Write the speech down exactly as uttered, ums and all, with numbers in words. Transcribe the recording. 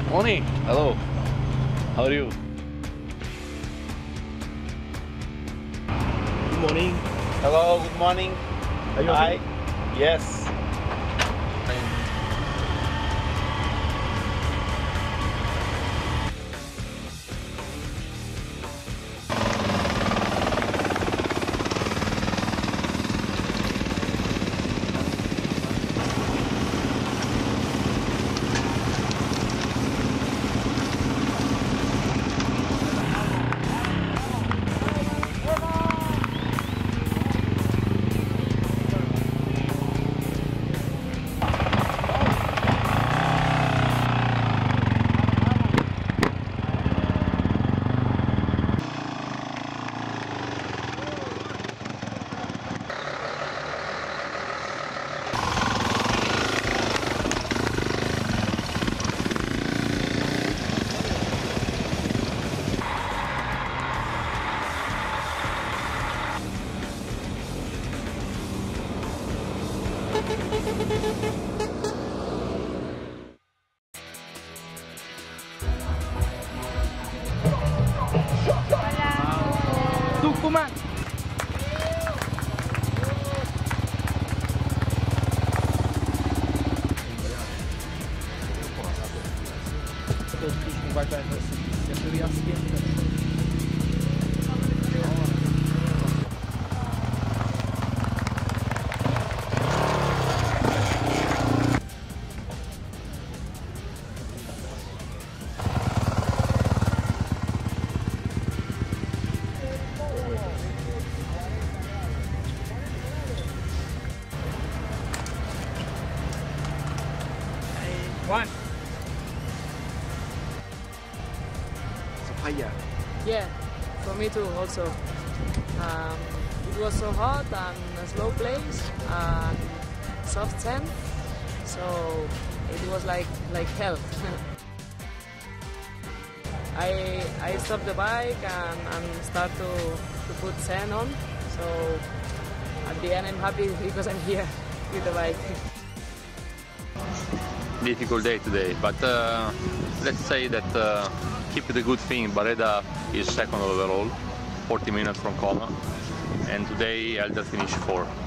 Morning. Hello. How are you? Good morning. Hello, good morning. Are you Hi. okay? Yes. Tucumán. One. Papaya. Yeah, for me too also. Um, it was so hot and a slow place and soft sand, so it was like like hell. I I stopped the bike and, and start to, to put sand on, so at the end I'm happy because I'm here with the bike. Difficult day today, but uh, let's say that uh, keep the good thing. Barreda is second overall, forty minutes from Coma, and today Hélder finished fourth.